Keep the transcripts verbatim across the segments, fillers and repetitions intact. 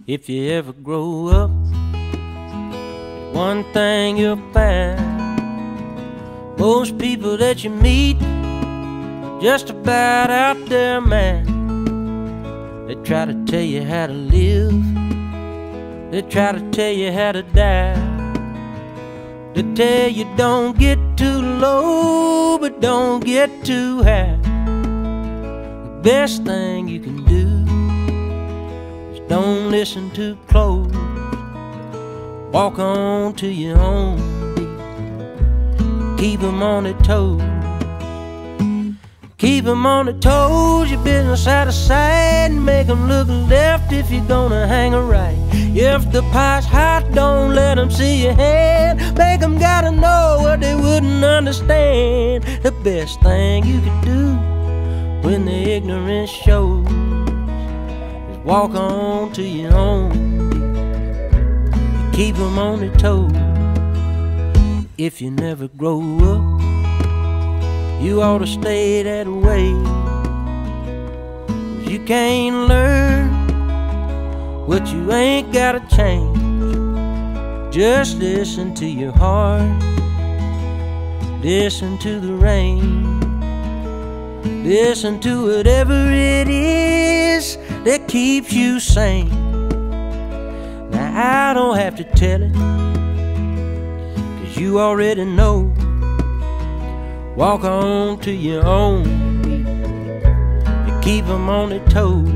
If you ever grow up, one thing you'll find, most people that you meet are just about out their mind. They try to tell you how to live, they try to tell you how to die. They tell you don't get too low, but don't get too high. The best thing you can do is don't listen too close. Walk on to your own beat. Keep 'em on their toes. Keep 'em on their toes, your business out of sight. Make 'em look left if you're gonna hang a right. If the pot's hot, don't let 'em see your hand. Make 'em gotta know what they wouldn't understand. The best thing you can do when the ignorance shows is walk on to your own beat. Keep 'em on their toes. If you never grow up, you ought to stay that way. 'Cause you can't learn what you ain't gotta change. Just listen to your heart, listen to the rain, listen to whatever it is that keeps you sane. Now I don't have to tell it, 'cause you already know. Walk on to your own beat. You keep 'em on their toes.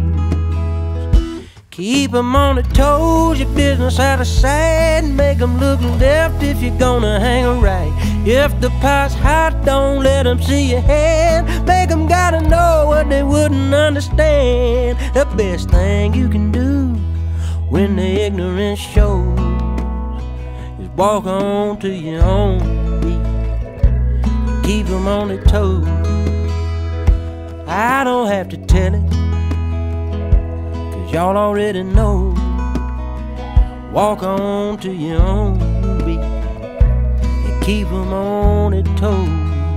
Keep 'em on their toes, your business out of sight. Make 'em look left if you're gonna hang a right. If the pot's hot, don't let 'em see your hand. Make 'em gotta know what they wouldn't understand. The best thing you can do when the ignorance shows is walk on to your own beat. Keep 'em on their toes. I don't have to tell it, 'cause y'all already know. Walk on to your own beat and keep 'em on their toes.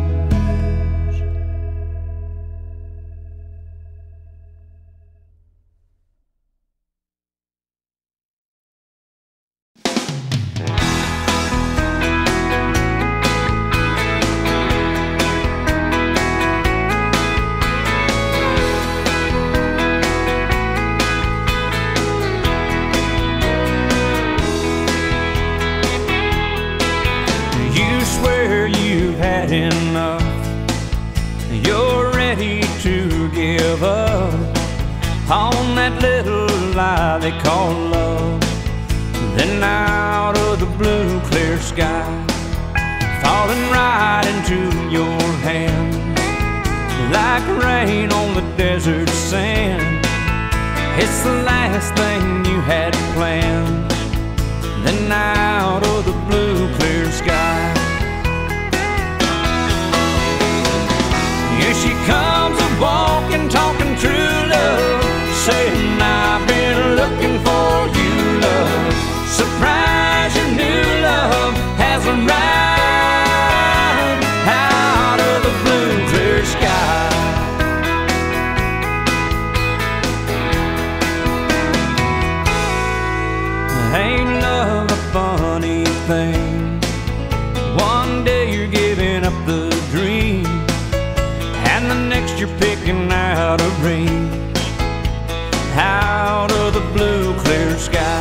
Enough, you're ready to give up on that little lie they call love. Then out of the blue clear sky, falling right into your hands like rain on the desert sand. It's the last thing you had planned. Then out of the blue clear sky, here she comes a-walking, talking true love, saying I've been looking for you, love. Surprise, your new love has arrived out of the blue clear sky. Ain't love a funny thing? One day you're giving up the dream, and the next you're picking out a ring out of the blue clear sky.